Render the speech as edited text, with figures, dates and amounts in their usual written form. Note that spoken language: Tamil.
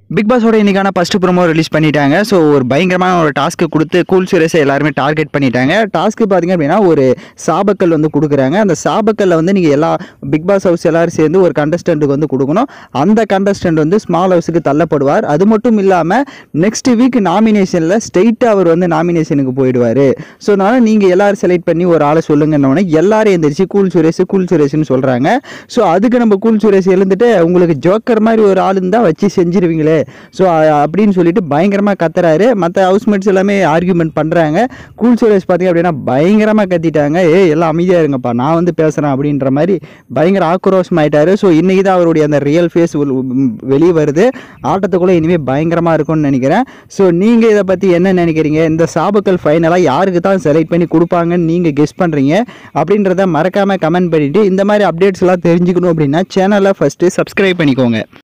பிக் பாஸோட இன்னைக்கான ஃபர்ஸ்ட் ப்ரோமோ ரிலீஸ் பண்ணிட்டாங்க. ஸோ ஒரு பயங்கரமான ஒரு டாஸ்க்கு கொடுத்து கூல் சுரேஷை எல்லாருமே டார்கெட் பண்ணிட்டாங்க. டாஸ்க்கு பார்த்தீங்க அப்படின்னா ஒரு சாபக்கல் வந்து கொடுக்குறாங்க. அந்த சாபக்கல்ல வந்து நீங்கள் எல்லா பிக் பாஸ் ஹவுஸ் எல்லாரும் சேர்ந்து ஒரு கண்டஸ்டண்ட்டுக்கு வந்து கொடுக்கணும். அந்த கண்டஸ்டன்ட் வந்து ஸ்மால் ஹவுஸுக்கு தள்ளப்படுவார். அது மட்டும் இல்லாமல் நெக்ஸ்ட் வீக் நாமினேஷனில் ஸ்ட்ரெயிட்டாக அவர் வந்து நாமினேஷனுக்கு போயிடுவார். ஸோ அதனால் நீங்கள் எல்லாரும் செலக்ட் பண்ணி ஒரு ஆளை சொல்லுங்கன்னொன்னே எல்லாரும் எழுந்திரிச்சு கூல் சுரேஷ்னு சொல்கிறாங்க. ஸோ அதுக்கு நம்ம கூல் சுரேஷ் எழுந்துட்டு உங்களுக்கு ஜோக்கர் மாதிரி ஒரு ஆள் இருந்தால் வச்சு செஞ்சிருவீங்களே ஸோ அப்படின்னு சொல்லிட்டு பயங்கரமாக கத்துறாரு. மற்ற ஹவுஸ்மேட்ஸ் எல்லாமே ஆர்கியூமெண்ட் பண்ணுறாங்க. கூல் சுரேஷ் பார்த்தீங்க அப்படின்னா பயங்கரமாக கத்திட்டாங்க. எல்லாம் அமைதியாக இருங்கப்பா, நான் வந்து பேசுகிறேன் அப்படின்ற மாதிரி பயங்கர ஆக்ரோஷமாயிட்டாரு. ஸோ இன்றைக்கி தான் அவருடைய அந்த ரியல் ஃபேஸ் வெளியே வருது. ஆட்டத்துக்குள்ளே இனிமேல் பயங்கரமாக இருக்கும்னு நினைக்கிறேன். ஸோ நீங்கள் இதை பற்றி என்ன நினைக்கிறீங்க? இந்த சாபக்கல் ஃபைனலாக யாருக்கு தான் செலக்ட் பண்ணி கொடுப்பாங்கன்னு நீங்கள் கெஸ் பண்ணுறீங்க அப்படின்றத மறக்காமல் கமெண்ட் பண்ணிவிட்டு இந்த மாதிரி அப்டேட்ஸ்லாம் தெரிஞ்சுக்கணும் அப்படின்னா சேனலை ஃபஸ்ட்டு சப்ஸ்கிரைப் பண்ணிக்கோங்க.